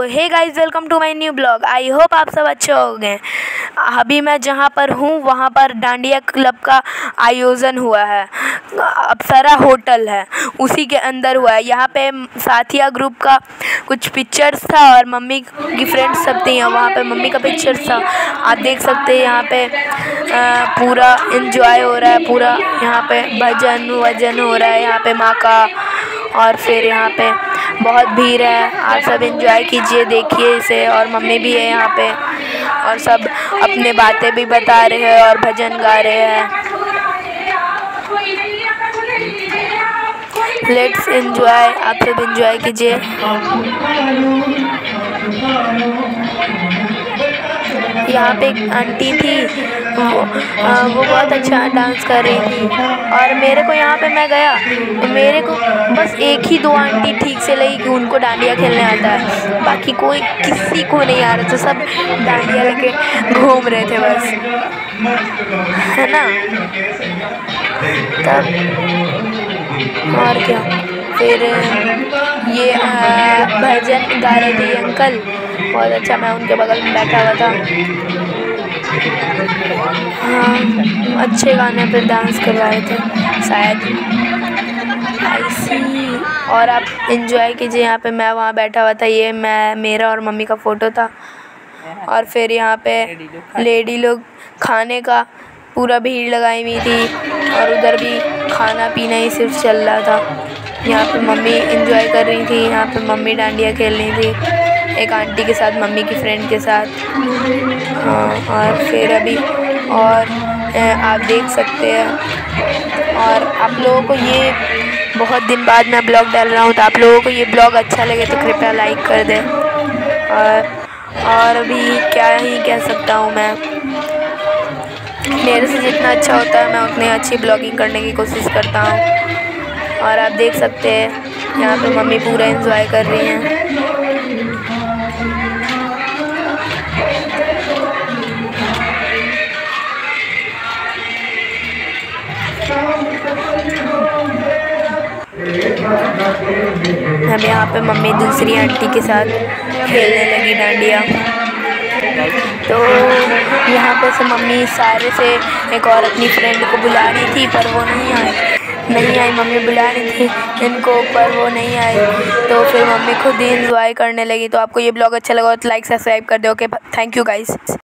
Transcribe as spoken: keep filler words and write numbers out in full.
Hey guys, welcome to my new blog. I hope आप सब अच्छे हो गए। अभी मैं जहाँ पर हूँ वहाँ पर डांडिया क्लब का आयोजन हुआ है। अप्सरा होटल है, उसी के अंदर हुआ है। यहाँ पे साथिया ग्रुप का कुछ पिक्चर्स था और मम्मी की फ्रेंड्स सब थी। वहाँ पे मम्मी का पिक्चर्स था। आप देख सकते हैं यहाँ पे आ, पूरा एंजॉय हो रहा है। पूरा यहाँ पे भजन वजन हो रहा है यहाँ पे माँ का। और फिर यहाँ पे बहुत भीड़ है। आप सब एंजॉय कीजिए, देखिए इसे। और मम्मी भी है यहाँ पे और सब अपने बातें भी बता रहे हैं और भजन गा रहे हैं। लेट्स एंजॉय, आप सब एंजॉय कीजिए। यहाँ पे एक आंटी थी, वो आ, वो बहुत अच्छा डांस कर रही थी। और मेरे को यहाँ पे मैं गया तो मेरे को बस एक ही दो आंटी ठीक से लगी कि उनको डांडिया खेलने आता है। बाकी कोई किसी को नहीं आ रहा था। सब डांडिया लेके घूम रहे थे बस, है ना। तब और क्या, फिर ये आ, भजन गा रहे थे अंकल, बहुत अच्छा। मैं उनके बगल में बैठा हुआ था। हाँ, अच्छे गाने पे डांस करवा रहे थे शायद, ऐसी। और आप एंजॉय कीजिए। यहाँ पे मैं वहाँ बैठा हुआ था। ये मैं मेरा और मम्मी का फ़ोटो था। और फिर यहाँ पे लेडी लोग खाने का पूरा भीड़ लगाई हुई थी और उधर भी खाना पीना ही सिर्फ चल रहा था। यहाँ पे मम्मी एंजॉय कर रही थी। यहाँ पे मम्मी डांडिया खेल रही थी एक आंटी के साथ, मम्मी की फ्रेंड के साथ। हाँ, और फिर अभी और आप देख सकते हैं। और आप लोगों को ये बहुत दिन बाद मैं ब्लॉग डाल रहा हूँ, तो आप लोगों को ये ब्लॉग अच्छा लगे तो कृपया लाइक कर दें। और और अभी क्या ही कह सकता हूँ मैं, मेरे से जितना अच्छा होता है मैं उतनी अच्छी ब्लॉगिंग करने की कोशिश करता हूँ। और आप देख सकते हैं यहाँ पे मम्मी पूरा एंजॉय कर रही हैं। अब यहाँ पे मम्मी दूसरी आंटी के साथ खेलने लगी डांडिया। तो यहाँ पे से मम्मी सारे से एक और अपनी फ्रेंड को बुला रही थी, पर वो नहीं आई नहीं आई मम्मी बुला रही थी इनको, पर वो नहीं आई। तो फिर मम्मी खुद ही एंजॉय करने लगी। तो आपको ये ब्लॉग अच्छा लगा तो लाइक सब्सक्राइब कर दो। Okay, thank you guys.